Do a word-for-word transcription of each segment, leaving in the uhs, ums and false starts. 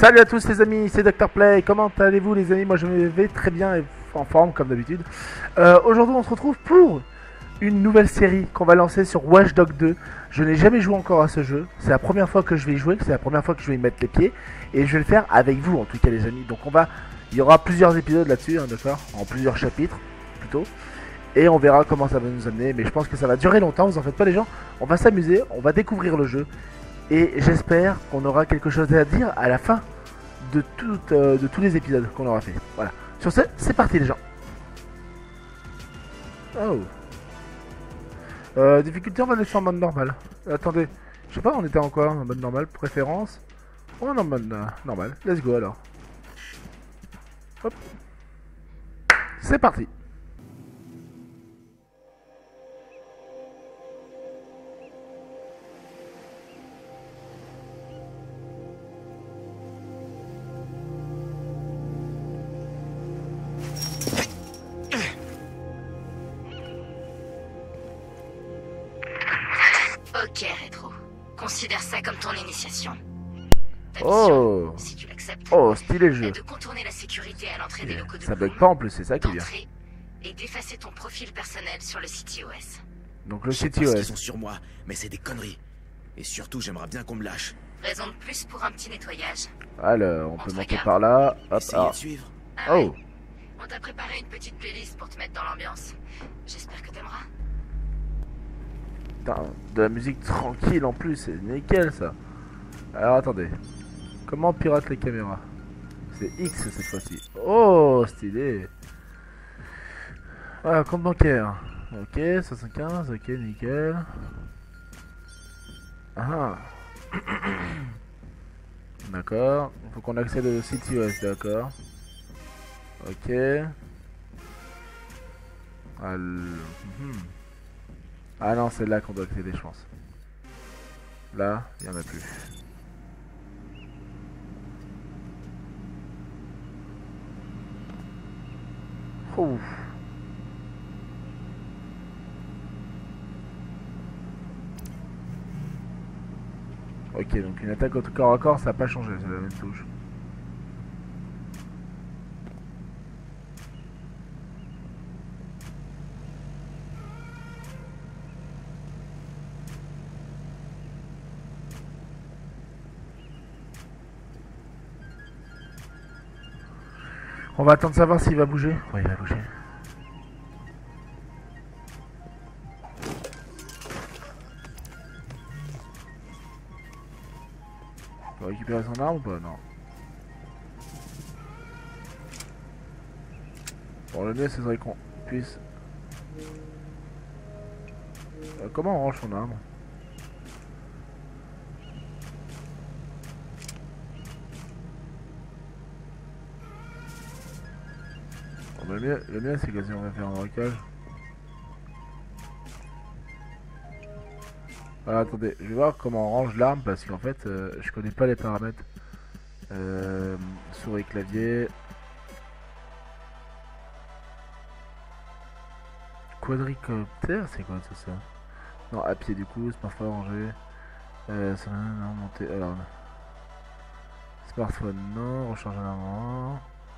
Salut à tous les amis, c'est Docteur Play, comment allez-vous les amis? Moi je vais très bien et en forme comme d'habitude. Euh, Aujourd'hui on se retrouve pour une nouvelle série qu'on va lancer sur Watch Dogs deux. Je n'ai jamais joué encore à ce jeu, c'est la première fois que je vais y jouer, c'est la première fois que je vais y mettre les pieds. Et je vais le faire avec vous en tout cas les amis. Donc on va, il y aura plusieurs épisodes là-dessus, hein, d'accord, en plusieurs chapitres plutôt. Et on verra comment ça va nous amener, mais je pense que ça va durer longtemps, vous en faites pas les gens. On va s'amuser, on va découvrir le jeu. Et j'espère qu'on aura quelque chose à dire à la fin de, tout, euh, de tous les épisodes qu'on aura fait. Voilà. Sur ce, c'est parti les gens. Oh. Euh, difficulté, on va laisser en mode normal. Attendez, je sais pas, on était en quoi? En mode normal, préférence. On est en mode euh, normal. Let's go alors. Hop. C'est parti. Ok, Rétro. Considère ça comme ton initiation. Ta Oh. mission, si tu l'acceptes, Oh, stylé le est jeu. de contourner la sécurité à l'entrée des locaux de Ça bug Bloom, pas en plus, c'est ça qui est bien. d'entrer et d'effacer ton profil personnel sur le C T O S. Donc le Je sais C T pas O ce qu'ils S. sont sur moi, mais c'est des conneries. Et surtout, j'aimerais bien qu'on me lâche. Raison de plus pour un petit nettoyage. Alors, on On peut te monter regarde. par là. Hop, Essayez ah. de suivre. Ah Oh. ouais. On t'a préparé une petite playlist pour te mettre dans l'ambiance. J'espère que t'aimeras. Putain, de la musique tranquille en plus, c'est nickel ça. Alors attendez, comment on pirate les caméras? C'est X cette fois-ci. Oh, stylé. Voilà, compte bancaire. Ok, soixante-quinze, ok, nickel. Ah. D'accord, faut qu'on accède au C T O S, d'accord. Ok. Ah, le- mhm. Ah non, c'est là qu'on doit accéder, je pense. Là, il n'y en a plus. Ouf. Ok, donc une attaque au corps à corps, ça n'a pas changé, c'est la même touche. On va attendre de savoir s'il va bouger. Ouais, il va bouger. On va récupérer son arme ou pas? Non. Bon, le mieux, ce serait qu'on puisse... Euh, comment on range son arme? Bon, bah, le mieux, le mieux c'est que si on va faire un braquage... Ah, attendez, je vais voir comment on range l'arme parce qu'en fait, euh, je connais pas les paramètres. Euh, souris clavier. Quadricoptère, c'est quoi tout ça? Non, à pied du coup, c'est parfois rangé. Euh, ça, non, monter. Alors, smartphone, non, recharge un arme.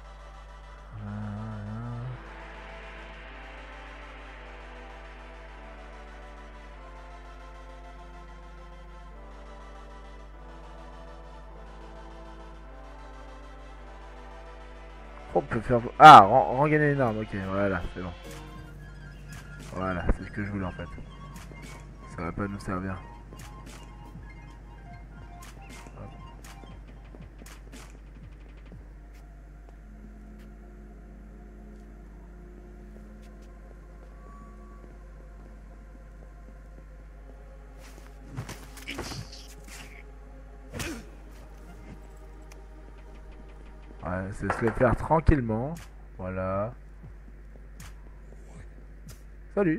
On peut faire... Ah, regagner une arme, ok, voilà, c'est bon. Voilà, c'est ce que je voulais en fait. Ça va pas nous servir. Hop. Ouais, c'est se le faire tranquillement. Voilà. Salut.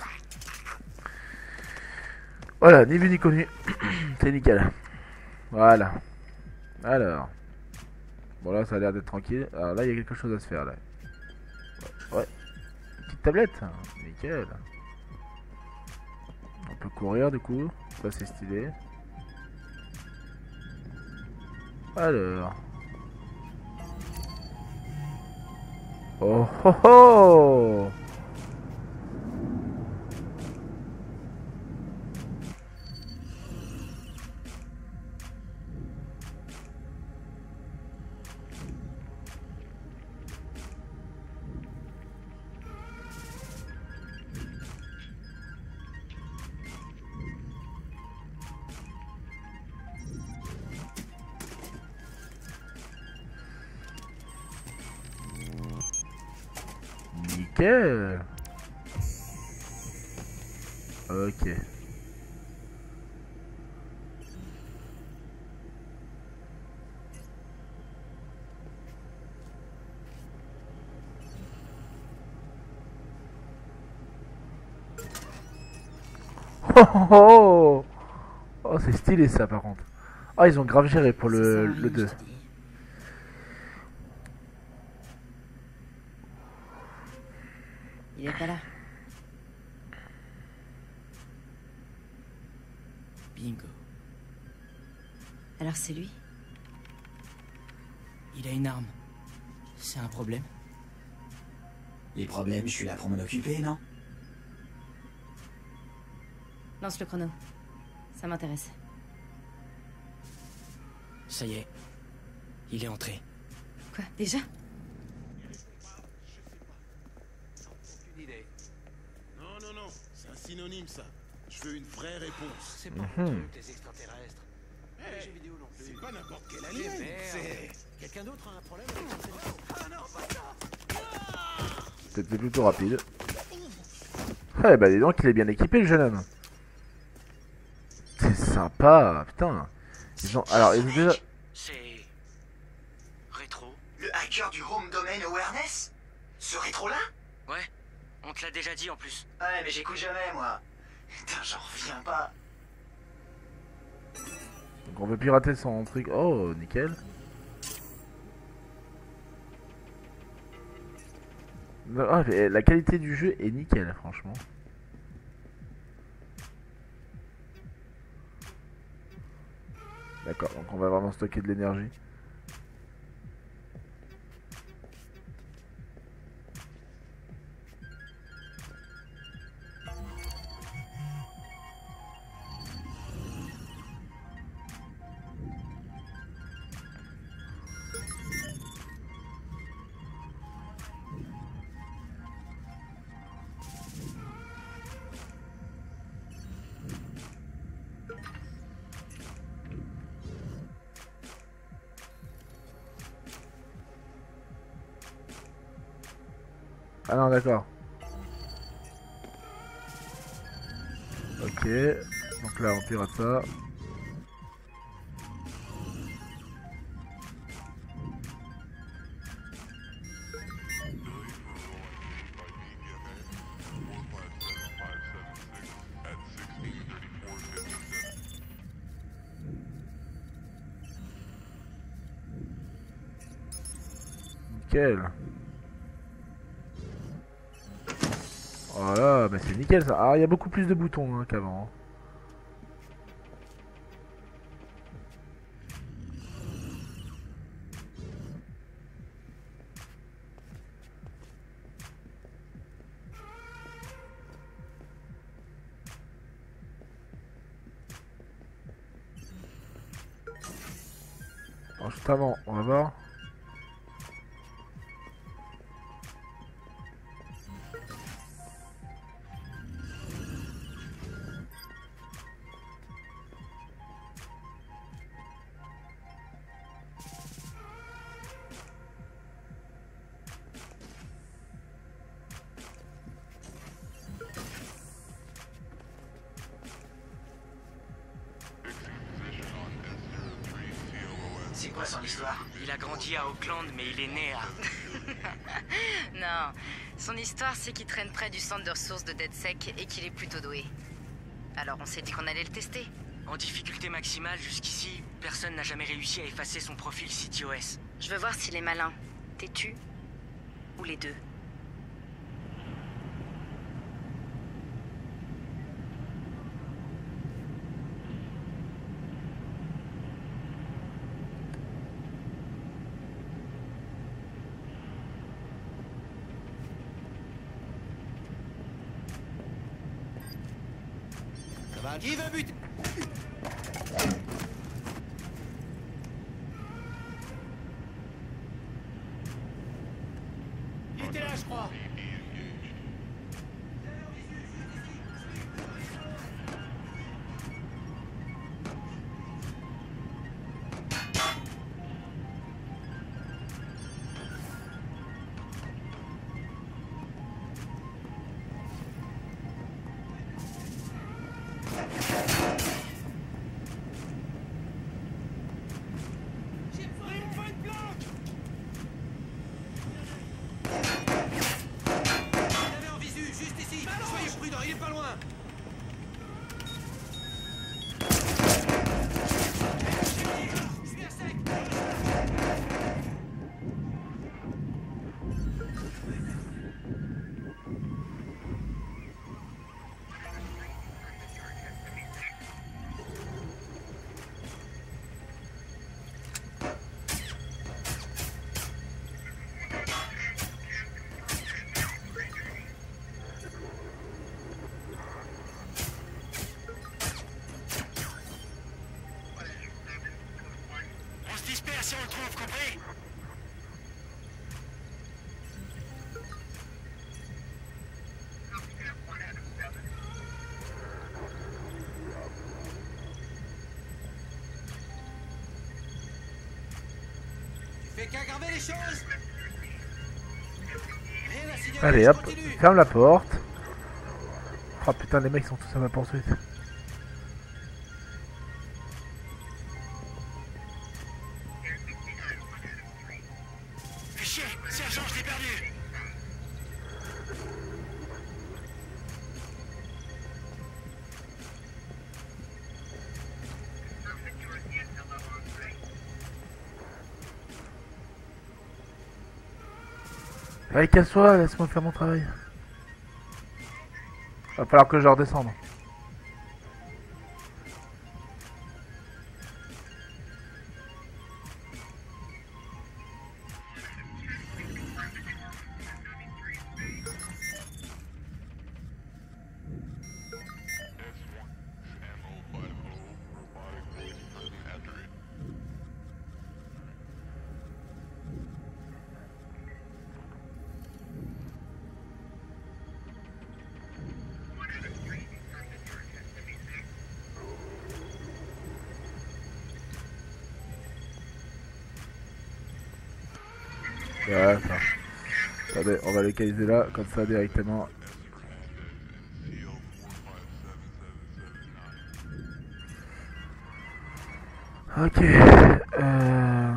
Voilà, ni vu ni connu. C'est nickel. Voilà. Alors. Bon là ça a l'air d'être tranquille. Alors là il y a quelque chose à se faire là. Ouais. Petite tablette. Nickel. On peut courir du coup. Ça c'est stylé. Alors. Oh oh oh. Nickel. Ok. Oh oh oh. Oh, c'est stylé ça par contre. Ah, ils ont grave géré pour Ça le, sert à le rien, deux. je te dis. Il est pas là. Bingo. Alors c'est lui? Il a une arme. C'est un problème? Les problèmes, je suis là pour m'en occuper, non? Lance le chrono. Ça m'intéresse. Ça y est. Il est entré. Quoi, déjà? Non, non, non, c'est un synonyme ça. Je veux une vraie réponse. C'est pas Mhm. un truc, les extraterrestres. Hey, Les jeux vidéo non plus. c'est pas n'importe quel Mais alien, merde. c'est... Quelqu'un d'autre a un problème avec son téléphone? Ah non, pas ça. C'était plutôt rapide. Eh bah dis donc, il est bien équipé le jeune homme. C'est sympa, putain. Ils ont... Alors, ils ont déjà... C'est... rétro. Le hacker du Home Domain Awareness? Ce rétro-là? Ouais. On te l'a déjà dit en plus. Ouais, mais j'écoute jamais, moi. Putain, j'en reviens pas. Donc on peut pirater son truc. Oh, nickel. Ah, mais la qualité du jeu est nickel, franchement. D'accord, donc on va vraiment stocker de l'énergie. Ah non, d'accord. Ok, donc là on pirate ça. Nickel. Voilà, bah c'est nickel ça. Ah, il y a beaucoup plus de boutons hein, qu'avant. Alors, juste avant, on va voir. C'est quoi son histoire? Il a grandi à Auckland, mais il est né à... Non, son histoire c'est qu'il traîne près du centre de ressources de DeadSec et qu'il est plutôt doué. Alors on s'est dit qu'on allait le tester. En difficulté maximale, jusqu'ici, personne n'a jamais réussi à effacer son profil CTOS. Je veux voir s'il est malin, têtu ou les deux. va. Qui veut buter? Il était là, je crois. Si on le trouve, compris? Tu fais qu'aggraver les choses. Rien à signaler, Allez je hop, continue. ferme la porte. Oh putain, les mecs sont tous à ma poursuite. Fais chier, sergent, je l'ai perdu. Allez, casse-toi, laisse-moi faire mon travail. Va falloir que je redescende. Ouais, enfin. Attendez, on va localiser là, comme ça directement. Ok. Euh...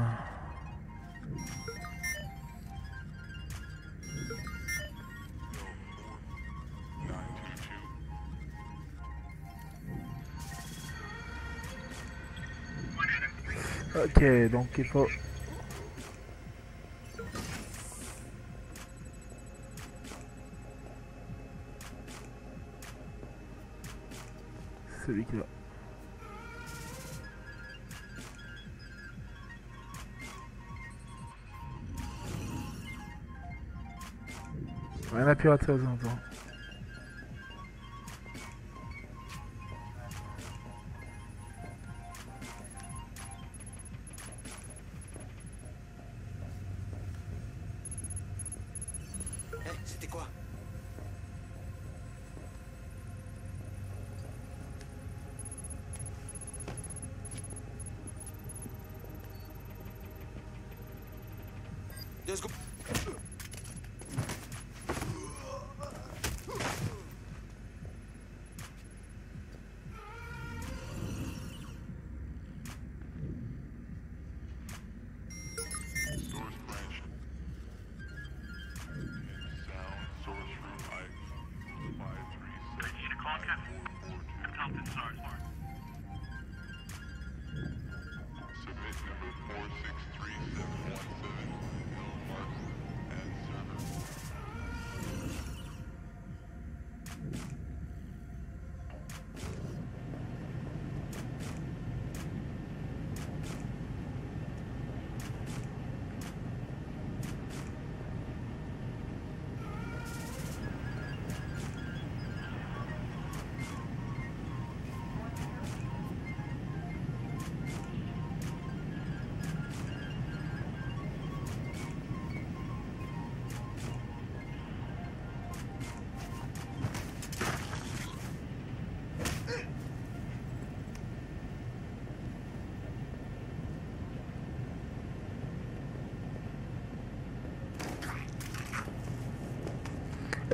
Ok, donc il faut... Celui qui va... Rien à pirater aux alentours. Eh, c'était quoi? Deux secondes.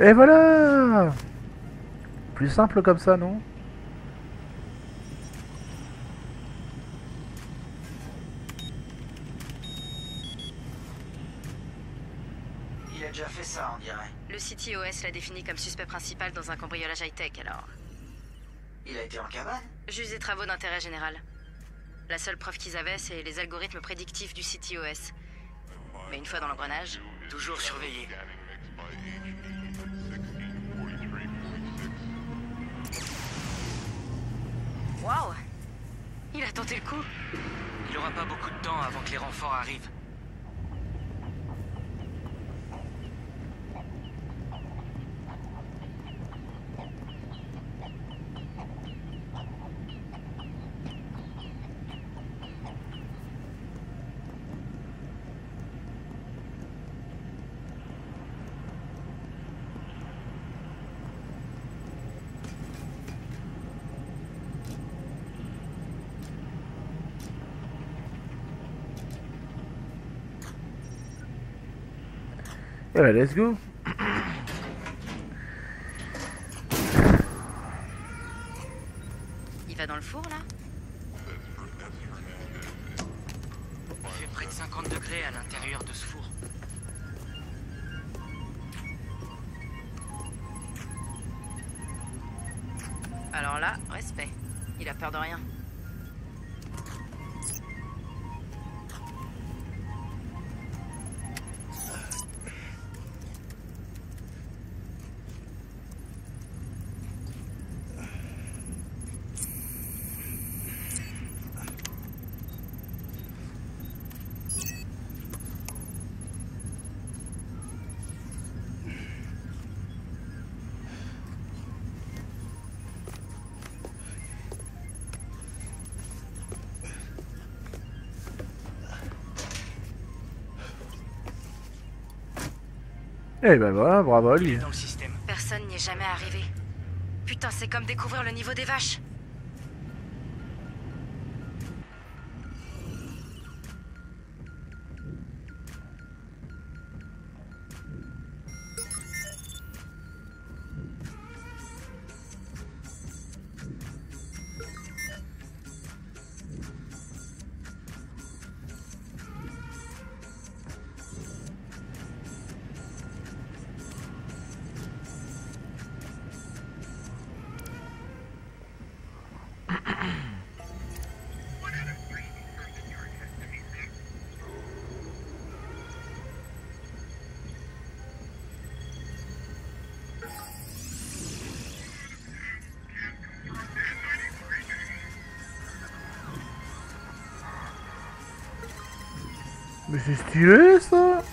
Et voilà. Plus simple comme ça, non? Il a déjà fait ça, on dirait. Le C T O S l'a défini comme suspect principal dans un cambriolage high-tech, alors... Il a été en cabane? Juste des travaux d'intérêt général. La seule preuve qu'ils avaient, c'est les algorithmes prédictifs du C T O S. Mais une fois dans l'engrenage... Toujours surveillé. Waouh! Il a tenté le coup. Il aura pas beaucoup de temps avant que les renforts arrivent. Et bah, let's go. Il va dans le four, là? Il fait près de cinquante degrés à l'intérieur de ce four. Alors là, respect. Il a peur de rien. Et bah voilà, bravo à Il lui. est dans le système. Personne n'y est jamais arrivé. Putain, c'est comme découvrir le niveau des vaches. Mais c'est stylé ça.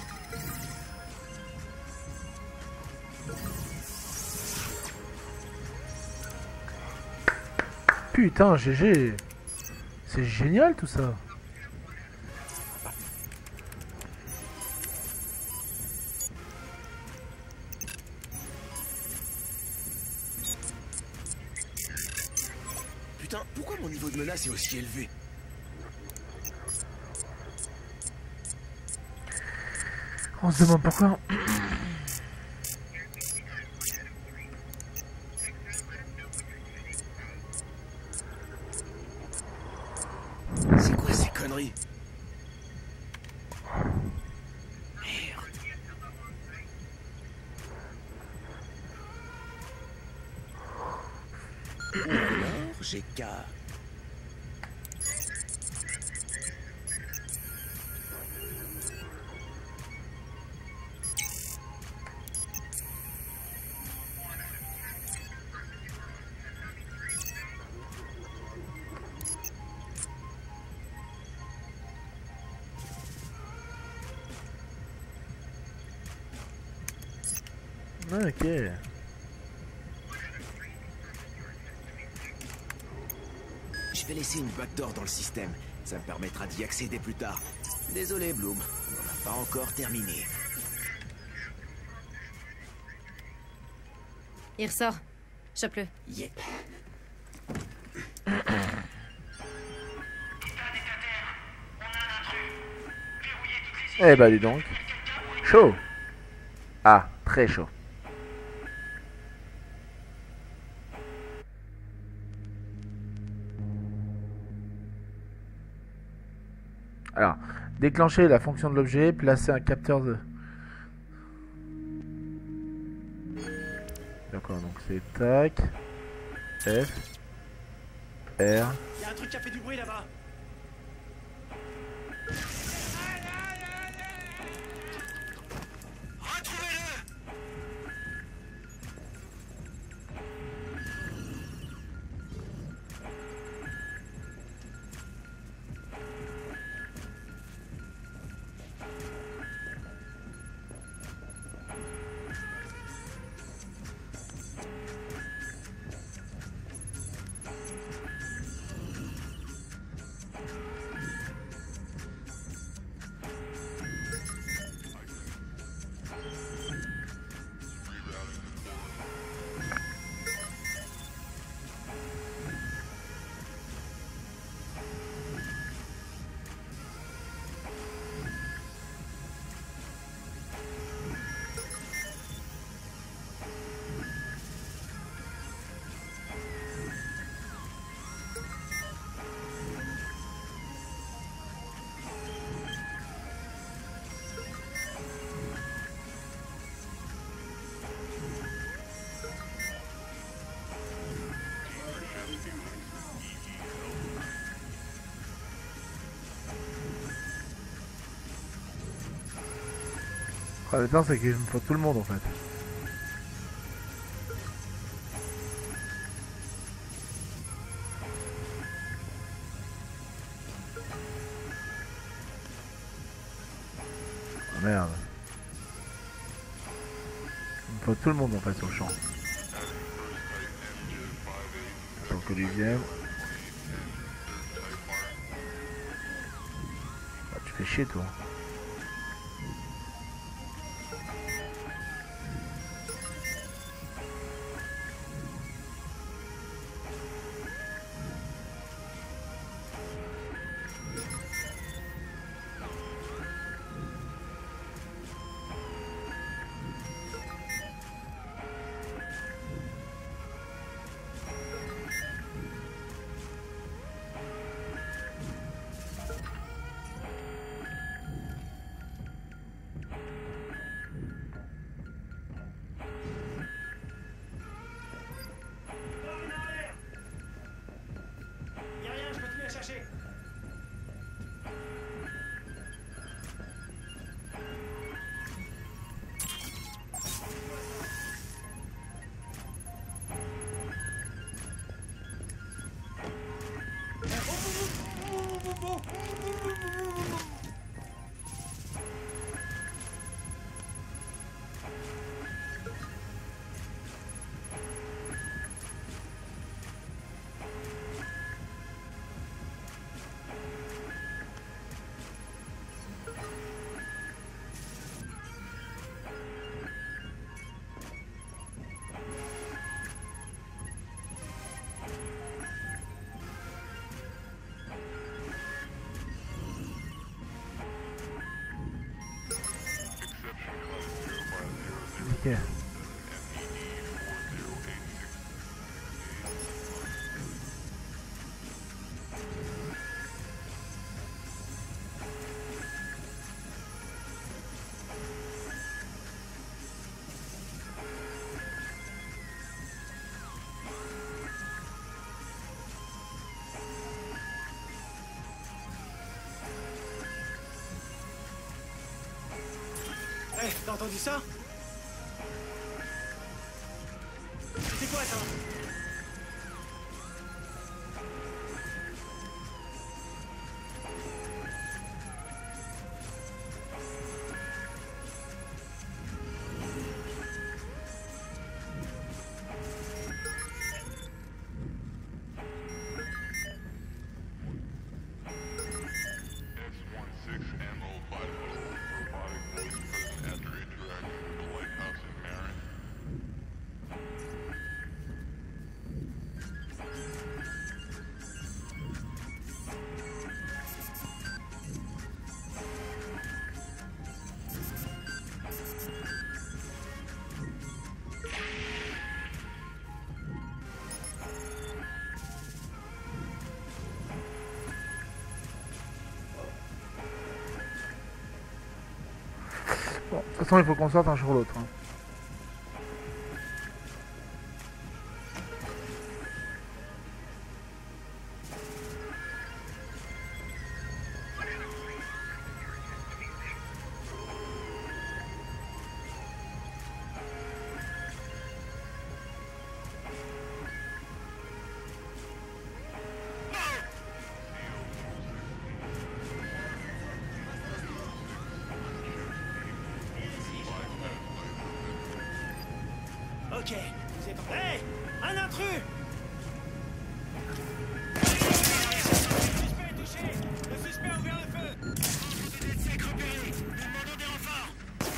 Putain, G G. C'est génial tout ça. Putain, pourquoi mon niveau de menace est aussi élevé? On se demande pourquoi. C'est quoi ces conneries? Merde. Ou alors, j'ai qu'à... Ok. Je vais laisser une backdoor dans le système. Ça me permettra d'y accéder plus tard. Désolé, Bloom. On n'a pas encore terminé. Il ressort. Chope-le. Yep. Eh bah dis donc. Chaud. Ah, très chaud. Alors, déclencher la fonction de l'objet, placer un capteur de... D'accord, donc c'est tac, F, R. Il y a un truc qui a fait du bruit là-bas. Ah, le temps c'est qu'il me faut tout le monde en fait. Oh, merde. Il me faut tout le monde en fait sur le champ. Pour que lui vienne. Ah, tu fais chier toi. Y'a rien, je continue à chercher. Ok. Hé, t'as entendu ça? C'est quoi ça? S sixteen ammo vitals. Robotic voice present after interaction with façon, il faut qu'on sorte un jour ou l'autre. Hein. Ok, c'est bon. Hé, un intrus! Le suspect est touché! Le suspect a ouvert le feu! Unité DedSec repérée! Nous demandons des renforts!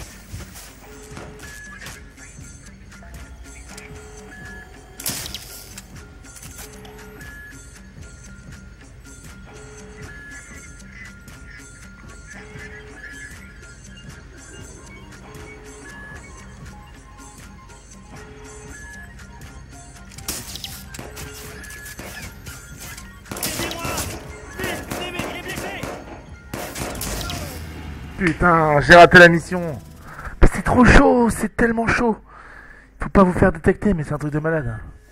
Putain, j'ai raté la mission. Mais c'est trop chaud, c'est tellement chaud. Faut pas vous faire détecter, mais c'est un truc de malade.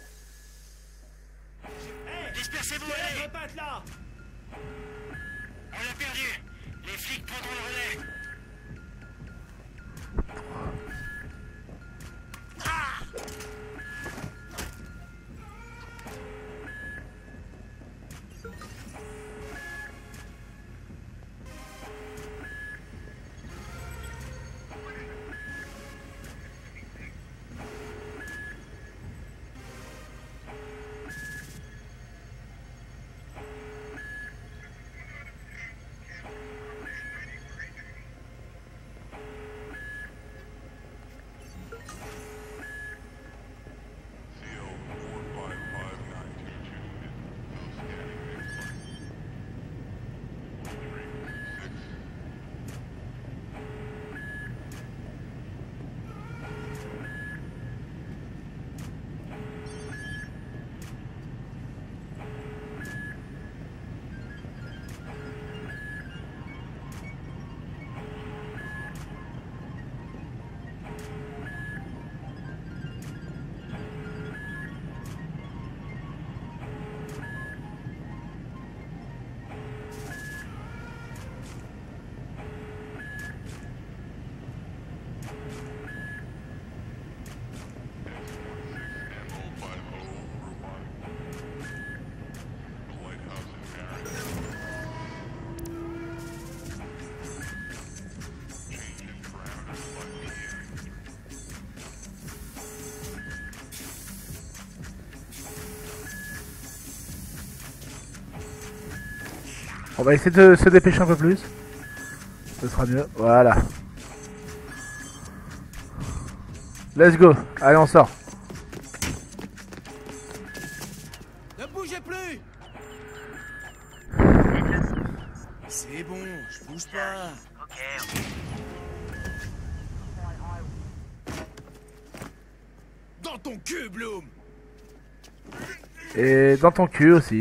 Hé, dispersez-vous, allez! Repate là! On l'a perdu! Les flics prendront le relais! On va essayer de se dépêcher un peu plus. Ce sera mieux. Voilà. Let's go. Allez, on sort. Ne bougez plus! C'est bon, je bouge pas. Ok. Dans ton cul, Bloom! Et dans ton cul aussi.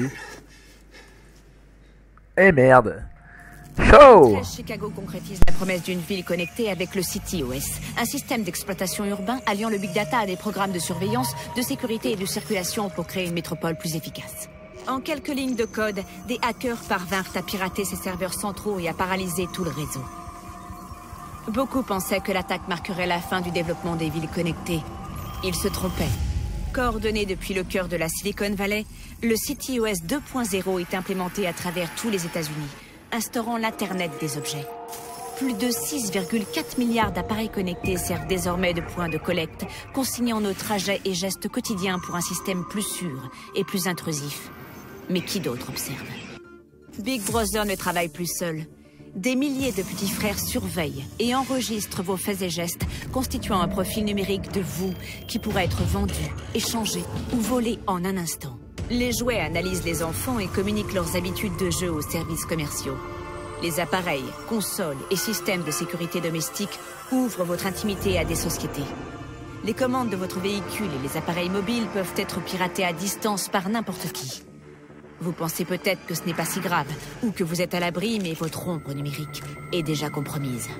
Et merde. Show! Chicago concrétise la promesse d'une ville connectée avec le CityOS, un système d'exploitation urbain alliant le big data à des programmes de surveillance, de sécurité et de circulation pour créer une métropole plus efficace. En quelques lignes de code, des hackers parvinrent à pirater ses serveurs centraux et à paralyser tout le réseau. Beaucoup pensaient que l'attaque marquerait la fin du développement des villes connectées. Ils se trompaient. Coordonné depuis le cœur de la Silicon Valley, le CityOS deux point zéro est implémenté à travers tous les États-Unis, instaurant l'Internet des objets. Plus de six virgule quatre milliards d'appareils connectés servent désormais de point de collecte, consignant nos trajets et gestes quotidiens pour un système plus sûr et plus intrusif. Mais qui d'autre observe? Big Brother ne travaille plus seul. Des milliers de petits frères surveillent et enregistrent vos faits et gestes, constituant un profil numérique de vous qui pourra être vendu, échangé ou volé en un instant. Les jouets analysent les enfants et communiquent leurs habitudes de jeu aux services commerciaux. Les appareils, consoles et systèmes de sécurité domestique ouvrent votre intimité à des sociétés. Les commandes de votre véhicule et les appareils mobiles peuvent être piratés à distance par n'importe qui. Vous pensez peut-être que ce n'est pas si grave, ou que vous êtes à l'abri, mais votre ombre numérique est déjà compromise.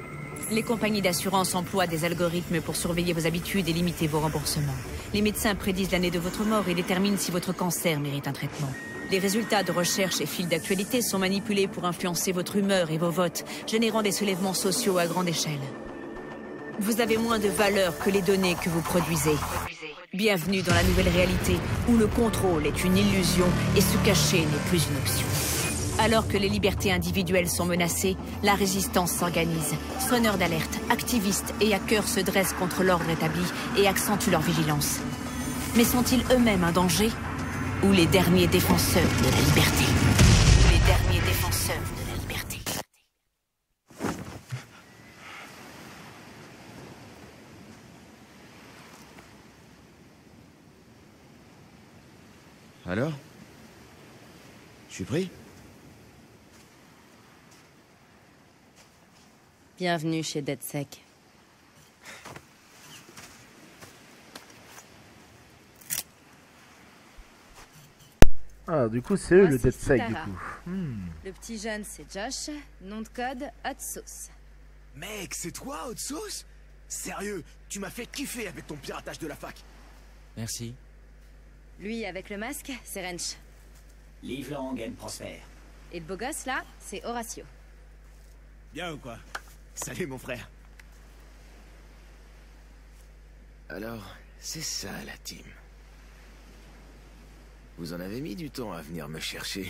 Les compagnies d'assurance emploient des algorithmes pour surveiller vos habitudes et limiter vos remboursements. Les médecins prédisent l'année de votre mort et déterminent si votre cancer mérite un traitement. Les résultats de recherche et fils d'actualité sont manipulés pour influencer votre humeur et vos votes, générant des soulèvements sociaux à grande échelle. Vous avez moins de valeur que les données que vous produisez. Bienvenue dans la nouvelle réalité, où le contrôle est une illusion et se cacher n'est plus une option. Alors que les libertés individuelles sont menacées, la résistance s'organise. Sonneurs d'alerte, activistes et hackers se dressent contre l'ordre établi et accentuent leur vigilance. Mais sont-ils eux-mêmes un danger? Ou les derniers défenseurs de la liberté? Ou les derniers défenseurs de la liberté? Alors? Je suis pris? Bienvenue chez DedSec. Ah, du coup, c'est eux Moi, le c'est DedSec, du Sitara. coup. Hmm. Le petit jeune, c'est Josh. Nom de code, Hot Sauce. Mec, c'est toi, Hot Sauce? Sérieux, tu m'as fait kiffer avec ton piratage de la fac. Merci. Lui, avec le masque, c'est Wrench. Live long and prosper. Et le beau gosse, là, c'est Horatio. Bien ou quoi? Salut, mon frère. Alors, c'est ça, la team. Vous en avez mis du temps à venir me chercher.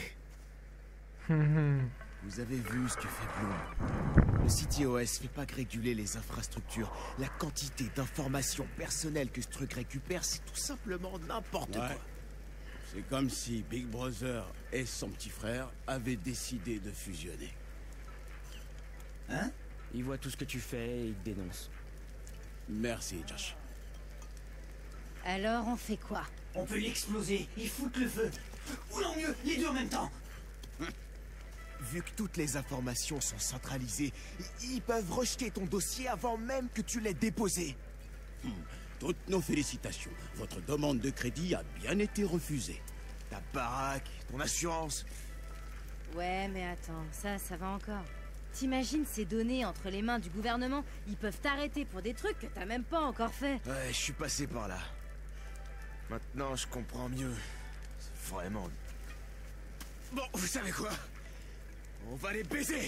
Vous avez vu ce que fait Bloom. Le C T O S fait pas que réguler les infrastructures. La quantité d'informations personnelles que ce truc récupère, c'est tout simplement n'importe Ouais. quoi. C'est comme si Big Brother et son petit frère avaient décidé de fusionner. Hein? Il voit tout ce que tu fais et il te dénonce. Merci, Josh. Alors, on fait quoi? On peut l'exploser, y foutre le feu. Ou non mieux, les deux en même temps. Vu que toutes les informations sont centralisées, i- ils peuvent rejeter ton dossier avant même que tu l'aies déposé. Toutes nos félicitations. Votre demande de crédit a bien été refusée. Ta baraque, ton assurance. Ouais, mais attends, ça, ça va encore. T'imagines ces données entre les mains du gouvernement? Ils peuvent t'arrêter pour des trucs que t'as même pas encore fait. Ouais, je suis passé par là. Maintenant, je comprends mieux. C'est vraiment... Bon, vous savez quoi? On va les baiser.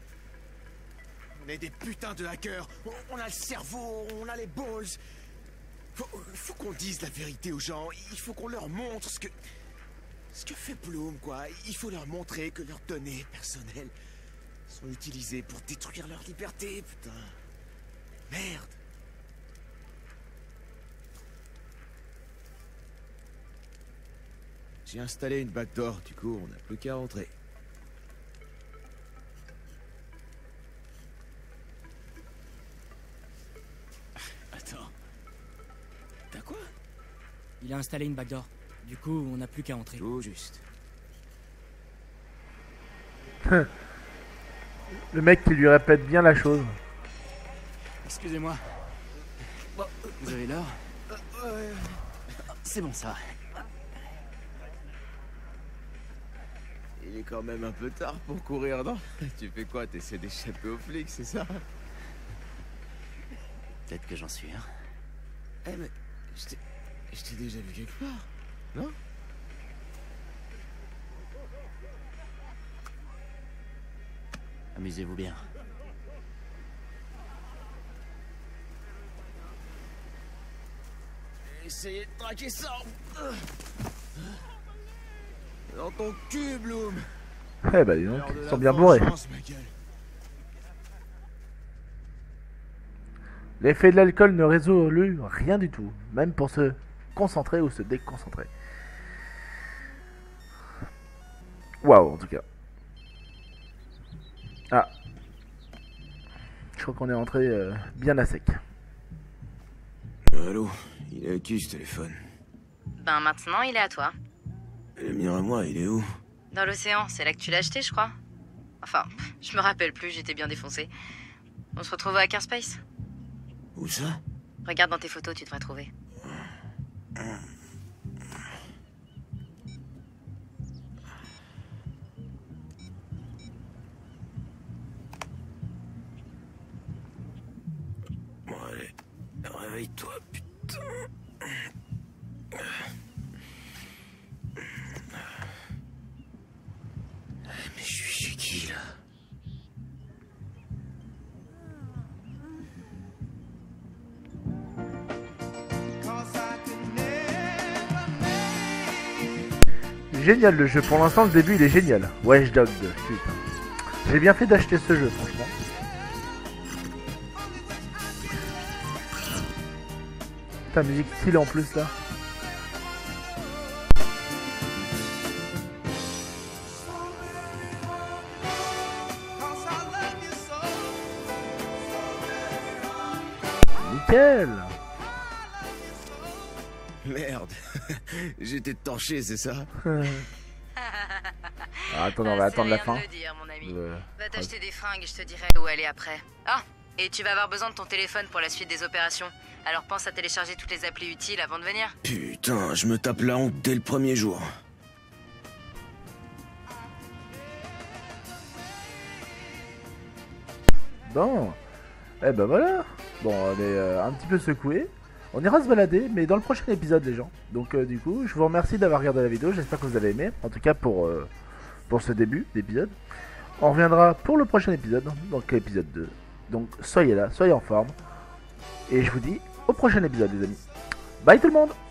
On est des putains de hackers. On, on a le cerveau, on a les balls. Faut, faut qu'on dise la vérité aux gens. Il faut qu'on leur montre ce que... Ce que fait Bloom, quoi. Il faut leur montrer que leurs données personnelles sont utilisées pour détruire leur liberté, putain. Merde. J'ai installé une backdoor, du coup, on n'a plus qu'à rentrer. Attends. T'as quoi? Il a installé une backdoor. Du coup, on n'a plus qu'à entrer. Tout juste. Le mec qui lui répète bien la chose. Excusez-moi. Vous avez l'heure? C'est bon, ça. Il est quand même un peu tard pour courir, non? Tu fais quoi? T'essaies d'échapper aux flics, c'est ça? Peut-être que j'en suis, hein. Eh mais... Je t'ai... Je t'ai déjà vu quelque part, non? Amusez-vous bien. Essayez de traquer ça. Dans ton cul, Bloom. Eh bah dis donc, L'heure de ils la sont bien bourrés. vengeance, ma gueule. L'effet de l'alcool ne résout rien du tout, même pour se concentrer ou se déconcentrer. Waouh, en tout cas. Ah. Je crois qu'on est rentré euh, bien à sec. Allô, il est à qui ce téléphone? Ben maintenant, il est à toi. Le mien à moi, il est où? Dans l'océan, c'est là que tu l'as acheté, je crois. Enfin, je me rappelle plus, j'étais bien défoncé. On se retrouve à Hackerspace? Où ça? Regarde dans tes photos, tu devrais trouver. Réveille-toi, putain. Mais je suis chez qui, là? Génial le jeu, pour l'instant le début il est génial. Watch Dogs deux, putain. J'ai bien fait d'acheter ce jeu, franchement. Ta musique stylée en plus là. Nickel. Merde. J'étais torché, c'est ça? Ah, attends, on va attendre la fin. De le dire, mon ami. Euh, Va t'acheter des fringues et je te dirai où aller après. Ah, et tu vas avoir besoin de ton téléphone pour la suite des opérations. Alors pense à télécharger toutes les applis utiles avant de venir. Putain, je me tape la honte dès le premier jour. Bon. Eh ben voilà. Bon, on est euh, un petit peu secoué. On ira se balader, mais dans le prochain épisode, les gens. Donc, euh, du coup, je vous remercie d'avoir regardé la vidéo. J'espère que vous avez aimé. En tout cas, pour, euh, pour ce début d'épisode. On reviendra pour le prochain épisode, donc l'épisode deux. Donc, soyez là, soyez en forme. Et je vous dis au prochain épisode, les amis. Bye tout le monde!